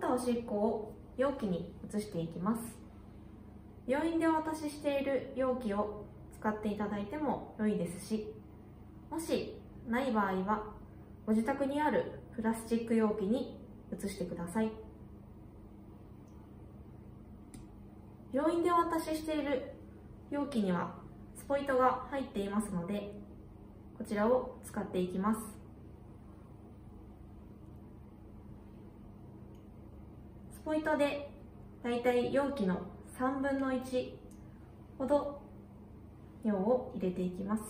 ったおしっこを容器に移していきます。病院でお渡ししている容器を使っていただいても良いですし、もしない場合はご自宅にあるプラスチック容器に移してください。病院でお渡ししている容器にはスポイトが入っていますので、こちらを使っていきます。スポイトでだいたい容器の3分の1ほど尿を入れていきます。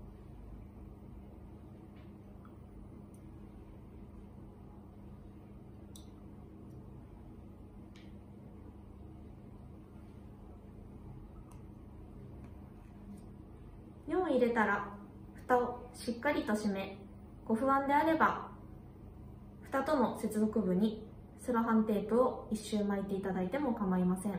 尿を入れたら蓋をしっかりと閉め、ご不安であれば蓋との接続部にセロハンテープを1周巻いていただいても構いません。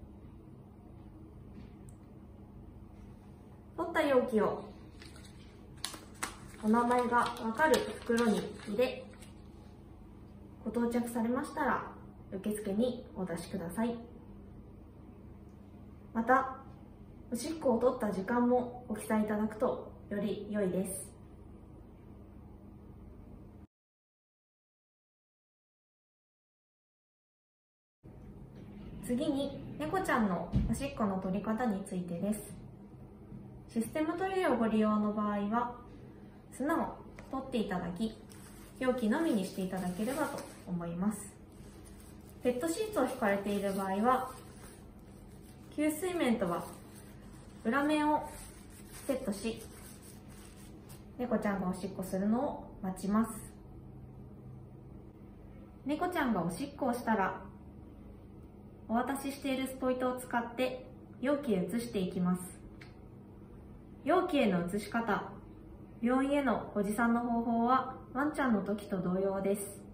取った容器をお名前がわかる袋に入れ、ご到着されましたら受付にお出しください。また、おしっこを取った時間もご記載いただくとより良いです。次に、猫ちゃんのおしっこの取り方についてです。システムトイレをご利用の場合は、砂を取っていただき、容器のみにしていただければと思います。ペットシーツを敷かれている場合は、給水面とは裏面をセットし、猫ちゃんがおしっこするのを待ちます。猫ちゃんがおしっこをしたら、お渡ししているスポイトを使って容器へ移していきます。容器への移し方、病院へのご持参の方法はワンちゃんの時と同様です。